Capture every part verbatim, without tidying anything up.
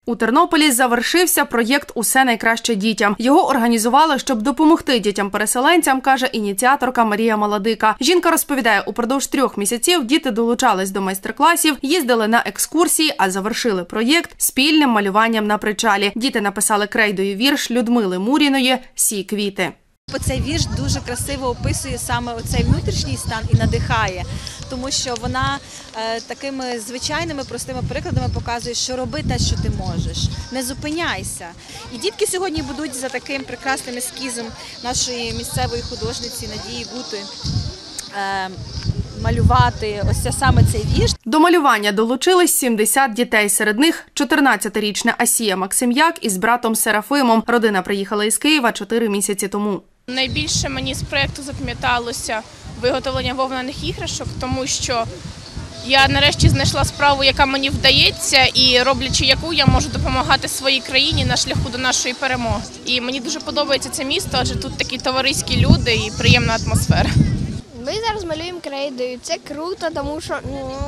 У Тернополі завершився проєкт «Усе найкраще дітям». Його організували, щоб допомогти дітям-переселенцям, каже ініціаторка Марія Маладика. Жінка розповідає, упродовж трьох місяців діти долучались до майстер-класів, їздили на екскурсії, а завершили проєкт спільним малюванням на причалі. Діти написали крейдою вірш Людмили Муріної «Сі квіти». Цей вірш дуже красиво описує саме оцей внутрішній стан і надихає, тому що вона е, такими звичайними, простими прикладами показує, що роби те, що ти можеш, не зупиняйся. І дітки сьогодні будуть за таким прекрасним ескізом нашої місцевої художниці Надії Гути е, малювати ось це саме цей вірш. До малювання долучились сімдесят дітей, серед них чотирнадцятирічна Асія Максим'як із братом Серафимом. Родина приїхала із Києва чотири місяці тому. Найбільше мені з проєкту запам'яталося виготовлення вовняних іграшок, тому що я нарешті знайшла справу, яка мені вдається, і роблячи яку, я можу допомагати своїй країні на шляху до нашої перемоги. І мені дуже подобається це місто, адже тут такі товариські люди і приємна атмосфера. Ми зараз малюємо крейдою. Це круто, тому що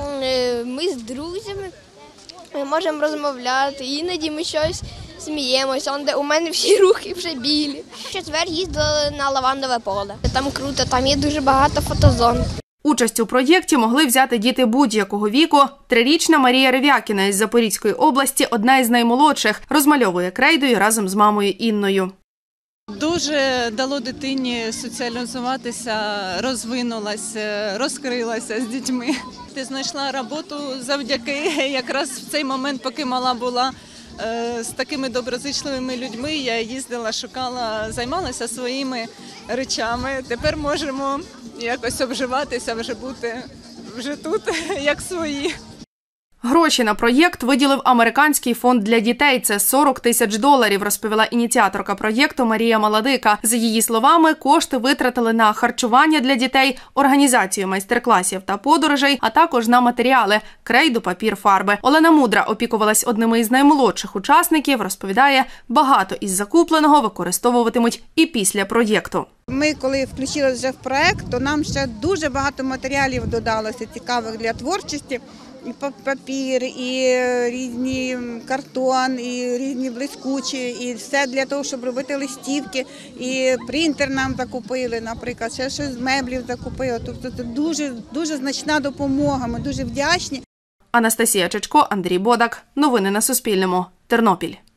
ми з друзями можемо розмовляти, іноді ми щось сміємося. У мене всі рухи вже білі. В четвер їздили на лавандове поле. Там круто, там є дуже багато фотозон. Участь у проєкті могли взяти діти будь-якого віку. Трирічна Марія Рев'якіна із Запорізької області – одна із наймолодших. Розмальовує крейдою разом з мамою Інною. Дуже дало дитині соціалізуватися, розвинулася, розкрилася з дітьми. Ти знайшла роботу завдяки якраз в цей момент, поки мала була, з такими доброзичливими людьми. Я їздила, шукала, займалася своїми речами. Тепер можемо якось обживатися, вже бути вже тут, як свої. Гроші на проєкт виділив Американський фонд для дітей. Це сорок тисяч доларів, розповіла ініціаторка проєкту Марія Маладика. За її словами, кошти витратили на харчування для дітей, організацію майстер-класів та подорожей, а також на матеріали – крейду, папір, фарби. Олена Мудра опікувалась одними із наймолодших учасників, розповідає, багато із закупленого використовуватимуть і після проєкту. Ми, коли включилися вже в проєкт, то нам ще дуже багато матеріалів додалося цікавих для творчості. І папір, і різні картон, і різні блискучі, і все для того, щоб робити листівки. І принтер нам закупили, наприклад, ще щось з меблів закупили. Тобто це дуже, дуже значна допомога, ми дуже вдячні. Анастасія Чечко, Андрій Бодак. Новини на Суспільному. Тернопіль.